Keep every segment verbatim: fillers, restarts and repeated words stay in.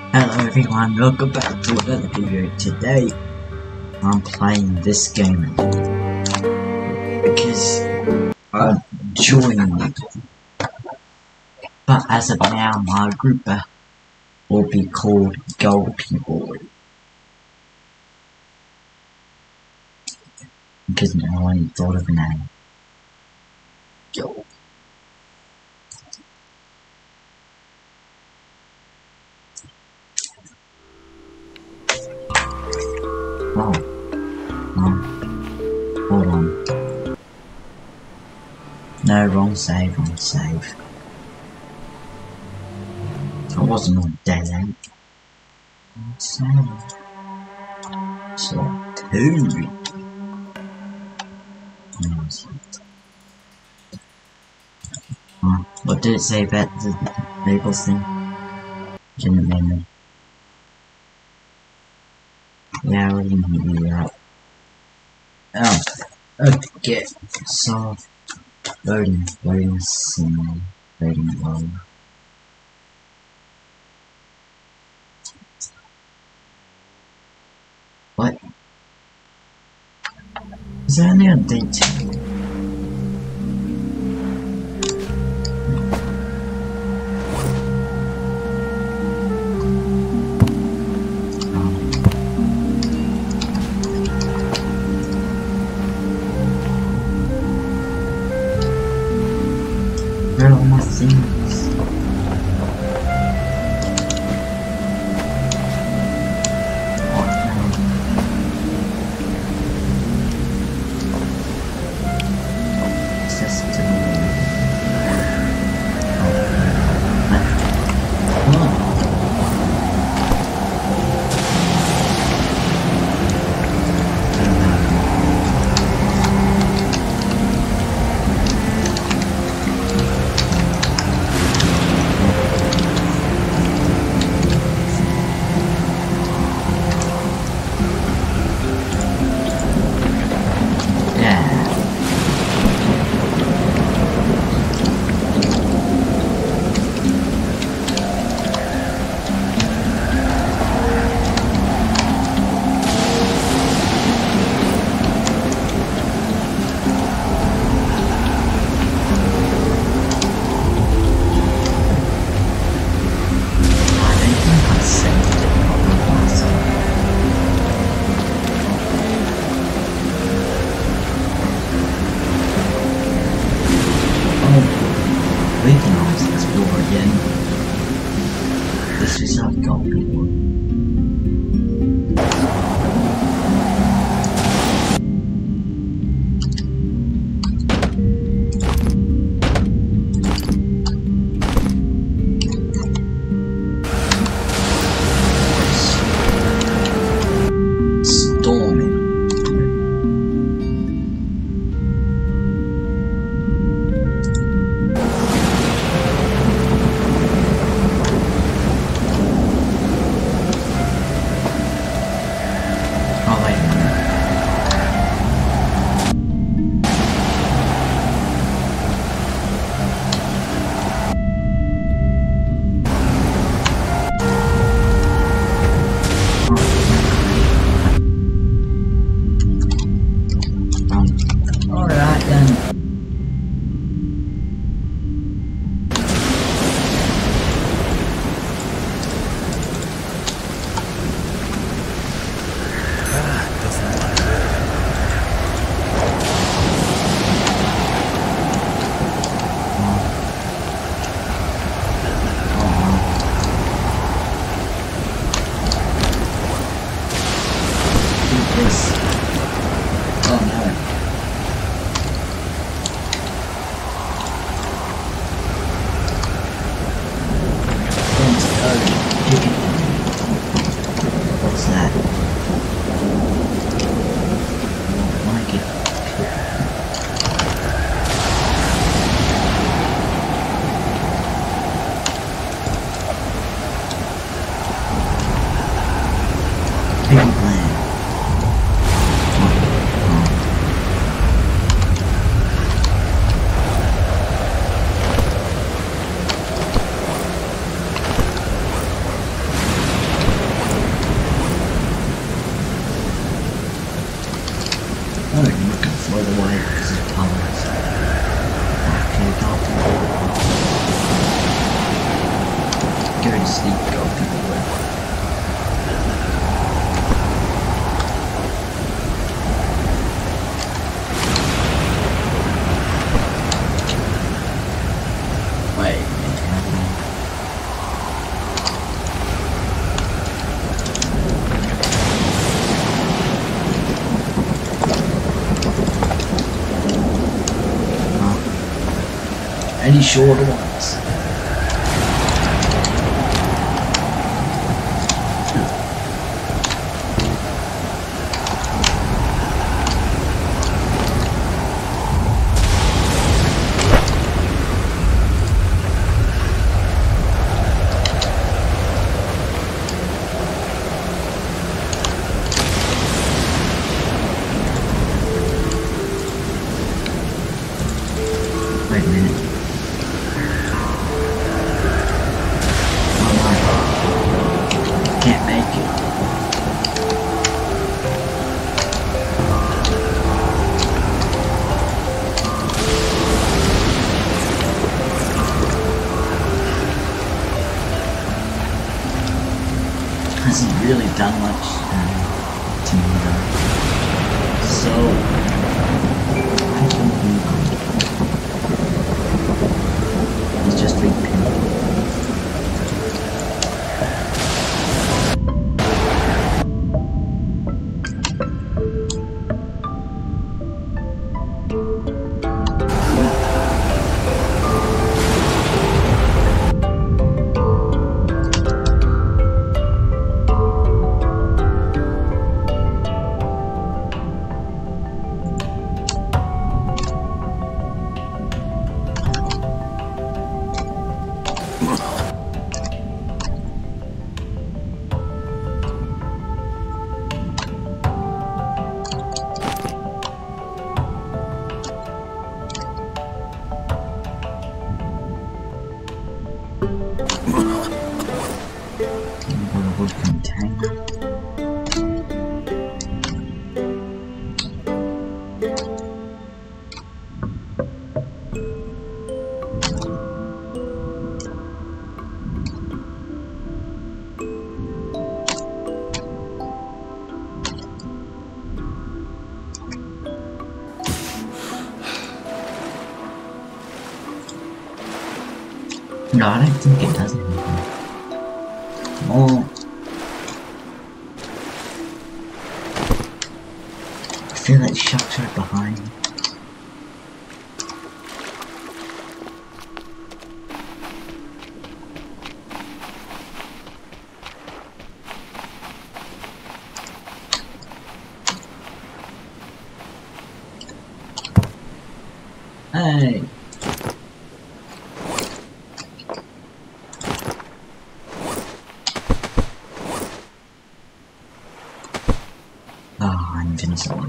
Hello everyone, welcome back to another video. Today, I'm playing this game because I'm enjoying it. But as of now, my group will be called Goldie Boy. Because now I thought of a name. Gold. Oh. Oh. Hold on. No, wrong save, wrong save. I wasn't on dead end. So, so two. Oh, what did it say about the labels thing? Didn't remember. Yeah, I didn't hear that. Oh, okay. So, loading, loading, scene, loading, loading. What? Is there any update? Where are all my things? Oh, no. Access to the we can always explore again. This is our goal, people. Storming. Alright then. This. Oh no. What's that? Like it. Big plan. Any shorter ones? Wait a minute. Oh my. Can't make it. Hasn't really done much uh, to me though. So I think he's just big pin. Container. No, I don't think it does anything. Oh. I feel like sharks right behind me. Hey! Ah, I'm invincible.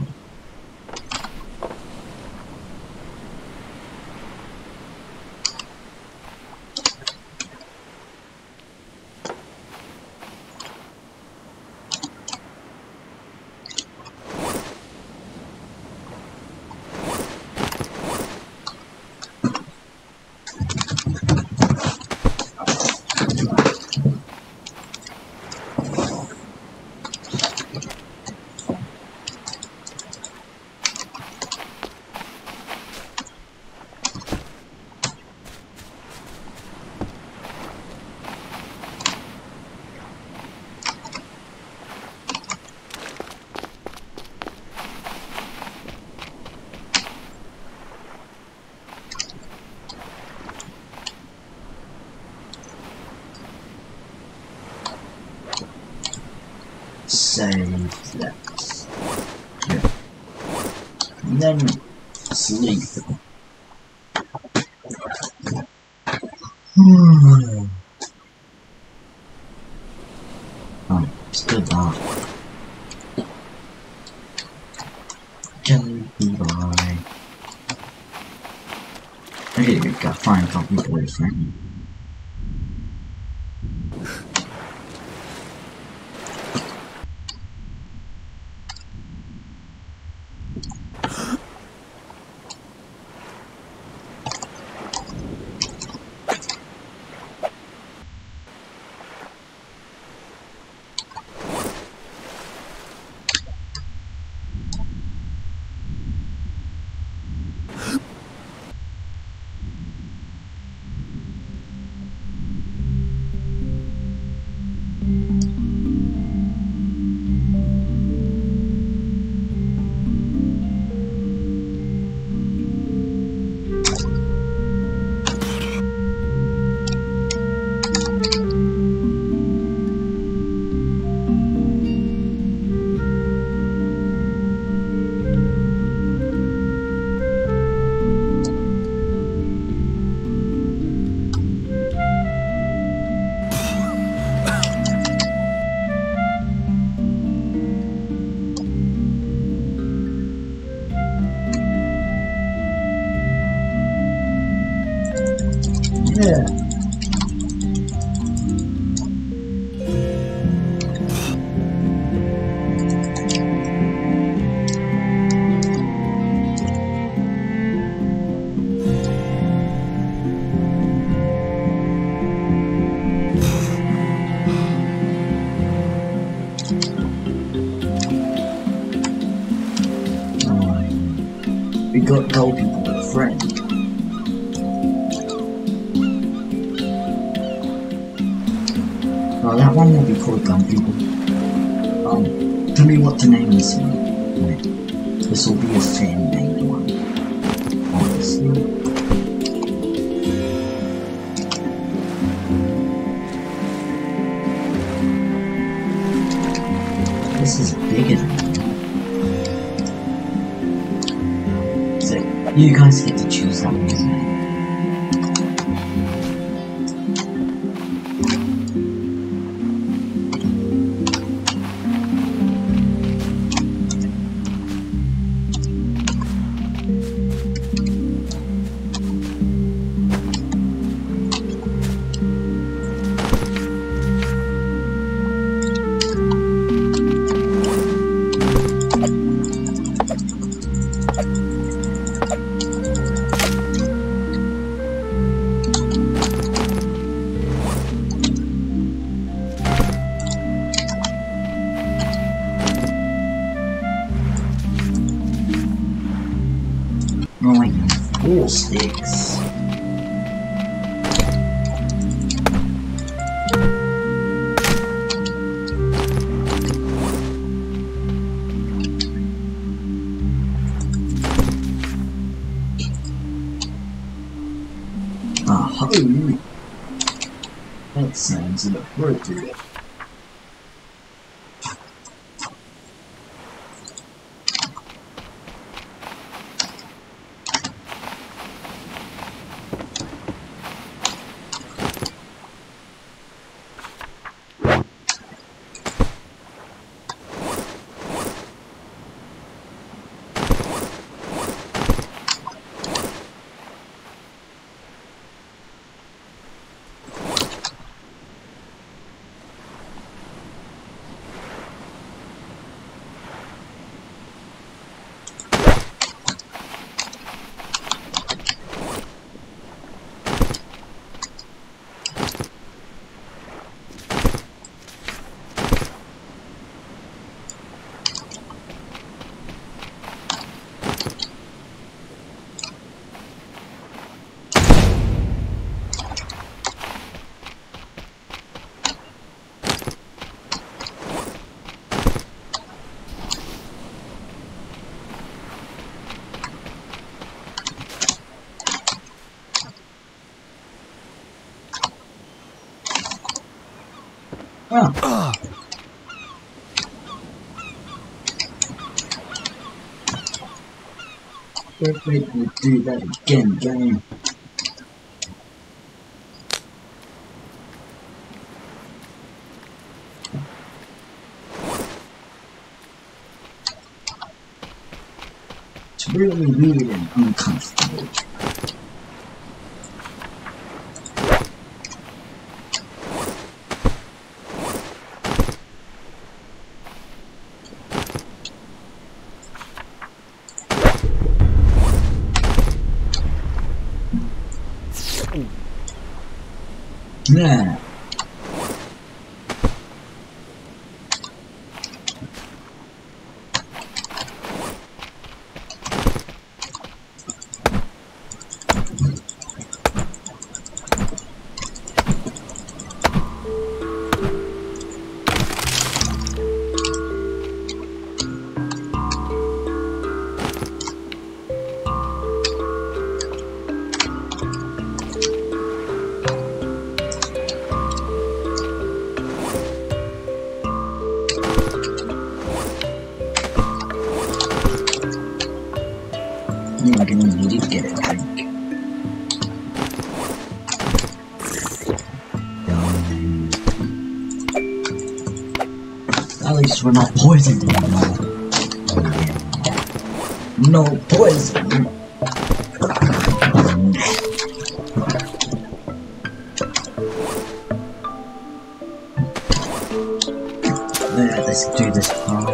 Save that. Here. And then sleep. Hmm. Oh, still dark. Jelly boy. Okay, we got fine copy boyfriend. Yeah. We got gold people with a friend. Well, that one will be called Gun People. Um, tell me what to name this one. Wait, this will be a fan named one. Honestly. This is bigger than that. So, you guys get to choose that one's name. Right, four sticks. Aha! That sounds inappropriate. Ah. Don't make me do that again, game. It's really weird and uncomfortable. Yeah. You're gonna need to get a drink. Um, at least we're not poisoned anymore. No poison. Yeah, let's do this part.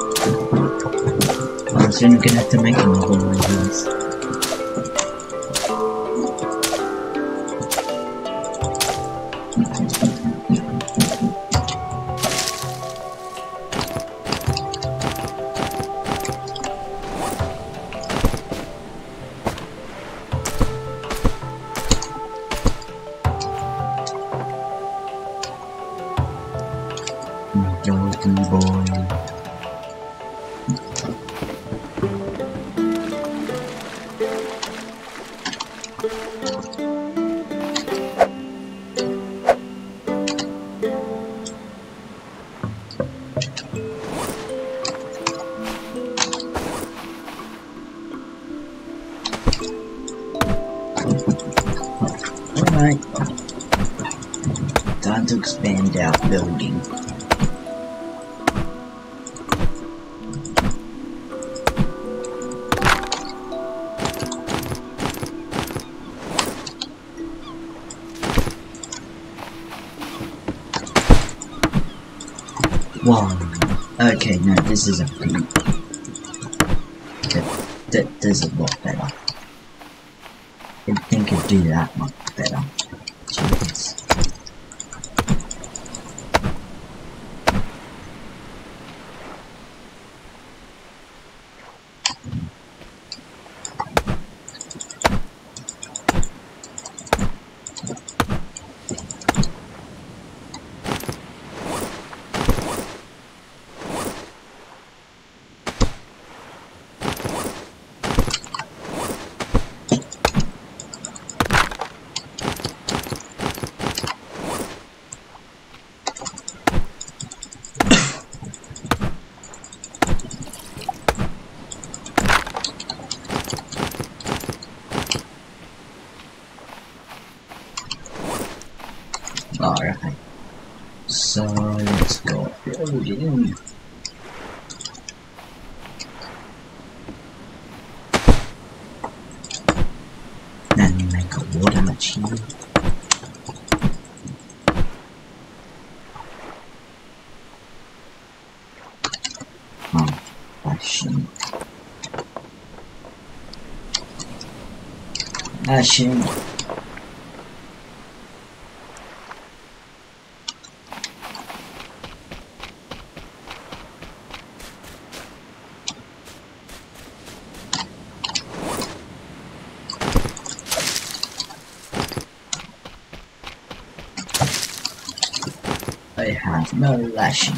I'm soon gonna have to make another one of these. Golden boy. Alright. Time to expand our building. One. Okay, no, this is a big. That, that does a lot better. I think it'd do that much better. Jeez. Alright, so let's go building. Then make a water machine. Oh, machine. Machine. I have no lashing.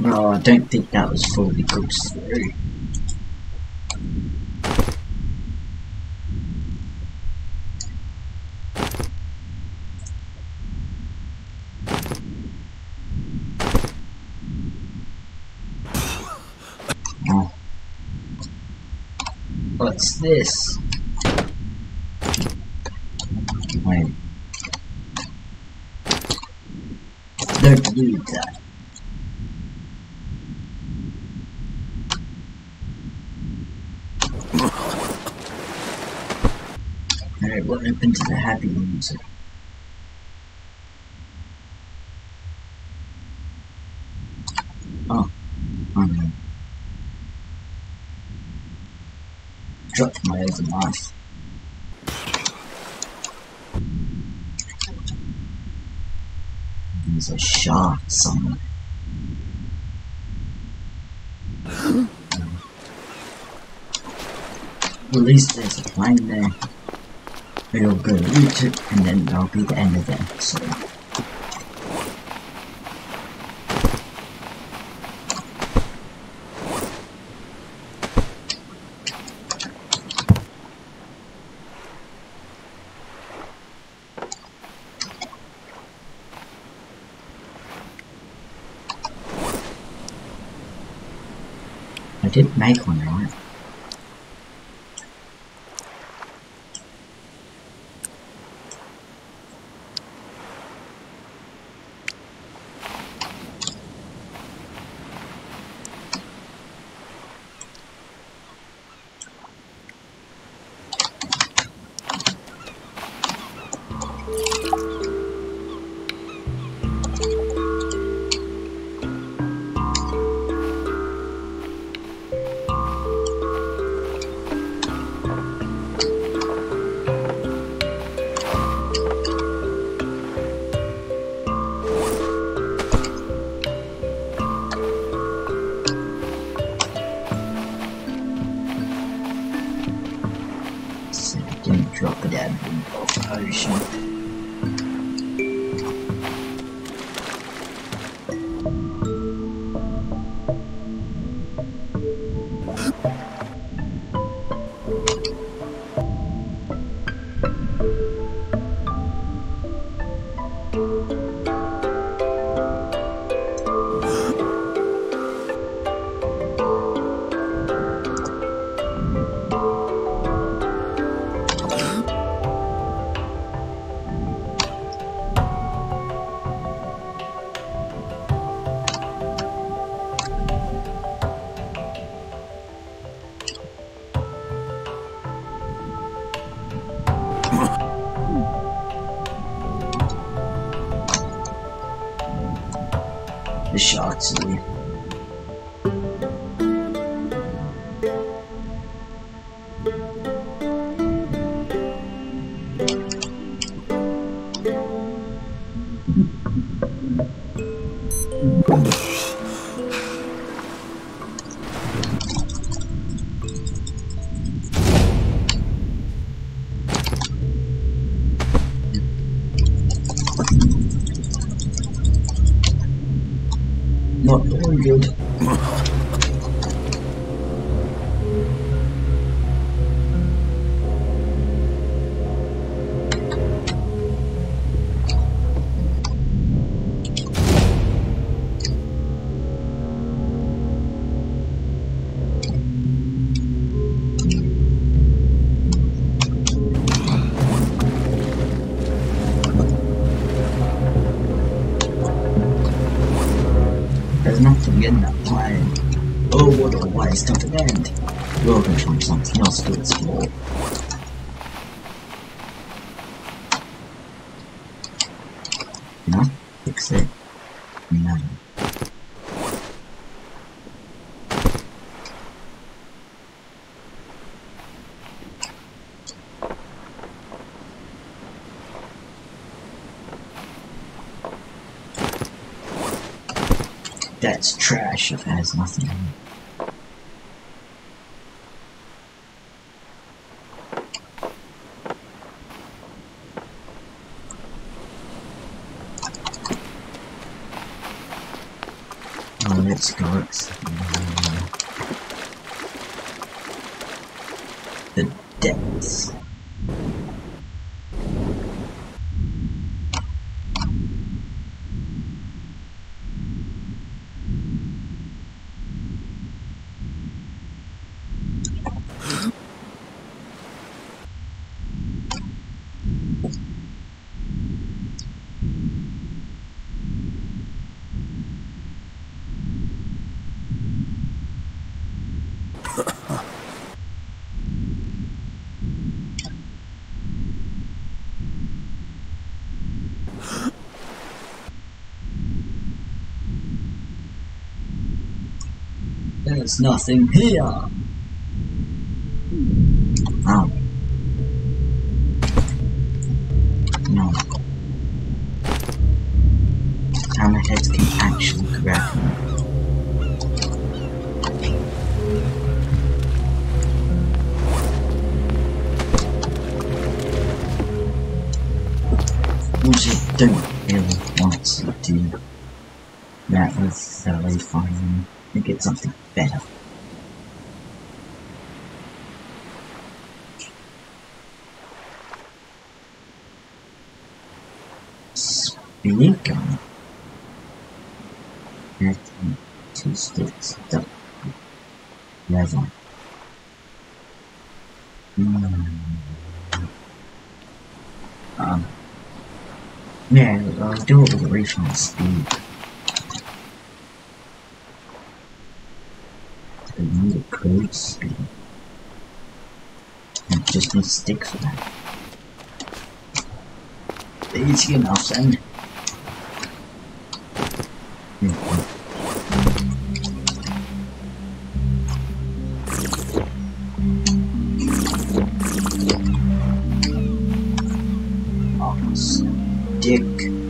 No, I don't think that was fully cooked through. Oh. What's this? Wait. Don't do that. Alright, what happened to the happy music? Oh, oh no. Dropped my other knife. There's a shark somewhere. Well, at least there's a plane there. We'll go root it, and then that'll be the end of the episode. I did make one, right? Drop it out of the ocean. The sharks are here. Not very good. There's nothing in that plane. Oh, what a waste of an end. We're going to find something else to explore. No? Fix it. No. That's trash if it has nothing in it. Oh, let's go explore the depths. There's nothing here. Oh. No. Hammerheads can actually grab me. Which I don't really want to do that necessarily fine and get something better. Speed gun. Acting two sticks stuck leather. Mm. Um Yeah, I'll do it with a refund speed. I need a code speed. I just need sticks for that. Easy enough then. Mm-hmm. Oh, stick.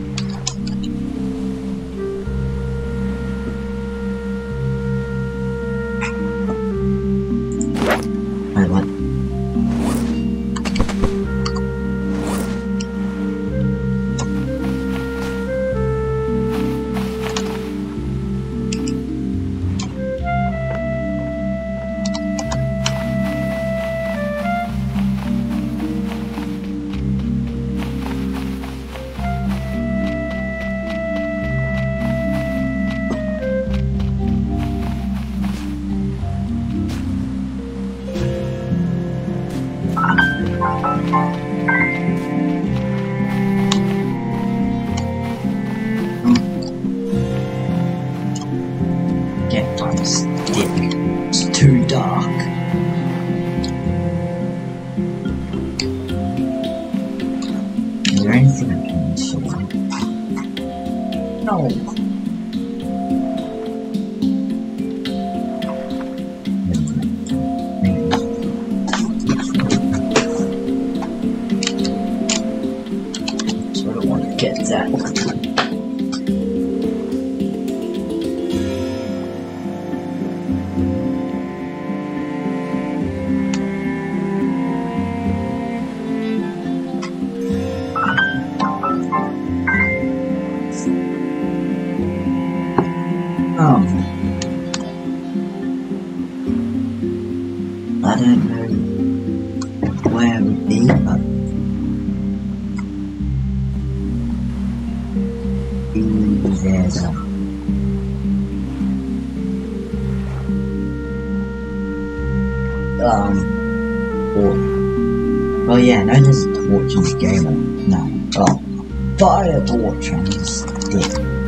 Wait, what? Get my stick. It's too dark. Is there anything I can use for that? No. So I don't want to get that. Um, I don't know where it would be, but there's a um, or, oh yeah, no, there's a torch in the game. No, oh, fire torch on the stick.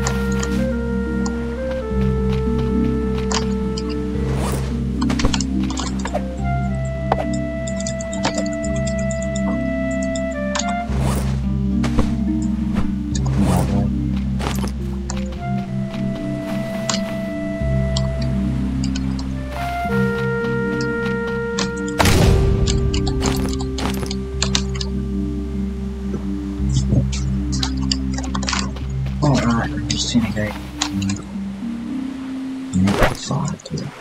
Alright, I'm just gonna go make a fire to it.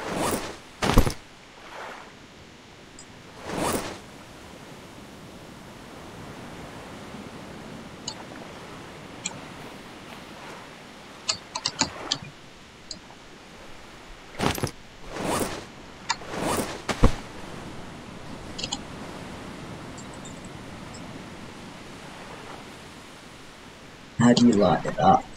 How do you light it up?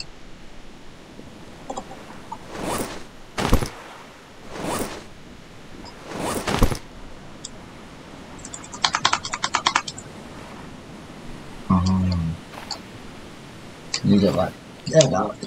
Um, you do like there we go.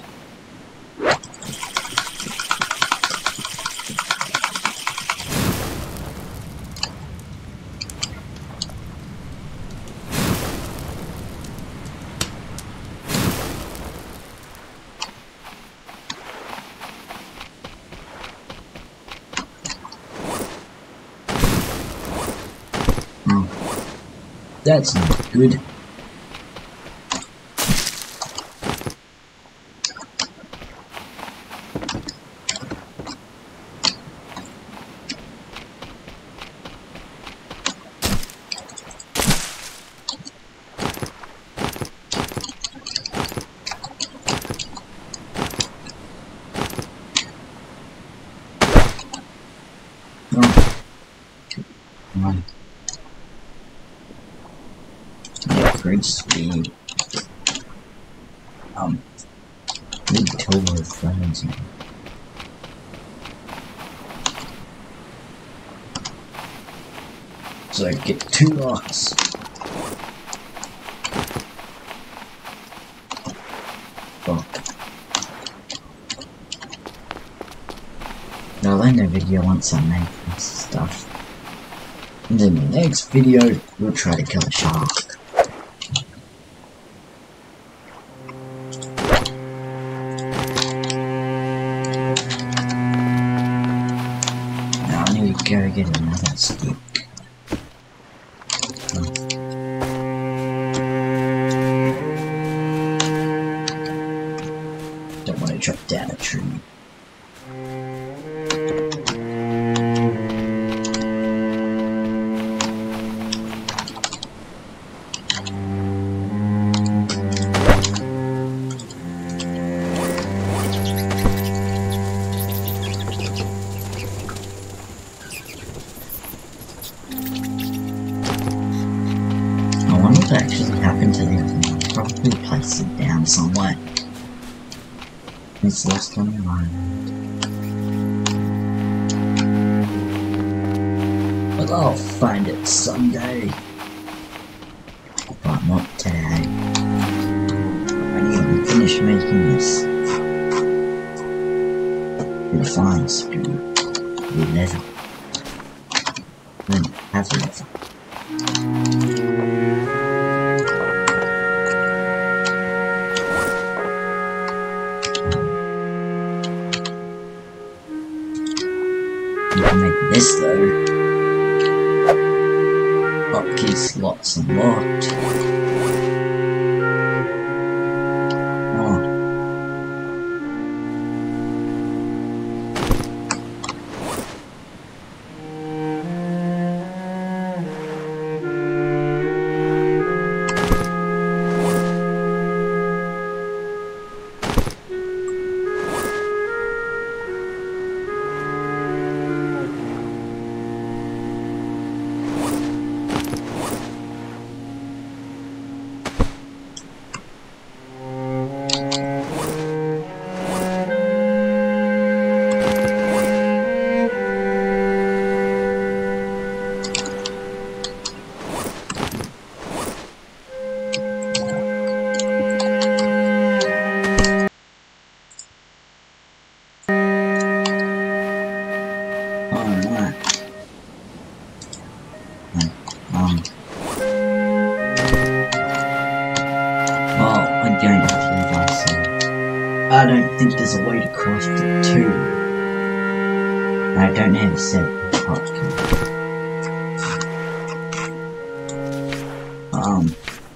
That's not good. Oh. Come on. Upgrade speed. Um, need total of friends. So I get two rocks. Fuck. I'll end the video once I make this stuff. And in the next video, we'll try to kill a shark. Now I need to go get another stick. Oh. Don't want to drop down a tree. What actually happened to the other one? Probably placed it down somewhere. It's lost on the island. But I'll find it someday. But not today. I need to finish making this. Refine speed. With leather. Then have leather. You can make this though. Hotkey slots unlocked. Oh. I don't think there's a way to craft it too. I don't have a set hotkey. Um.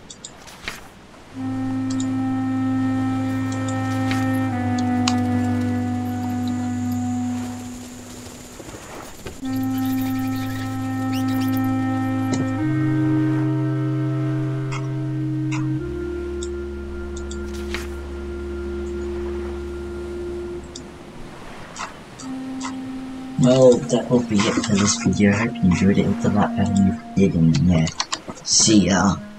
Well, that will be it for this video. I hope you enjoyed it. Hit the like button if you did, and yeah, see ya.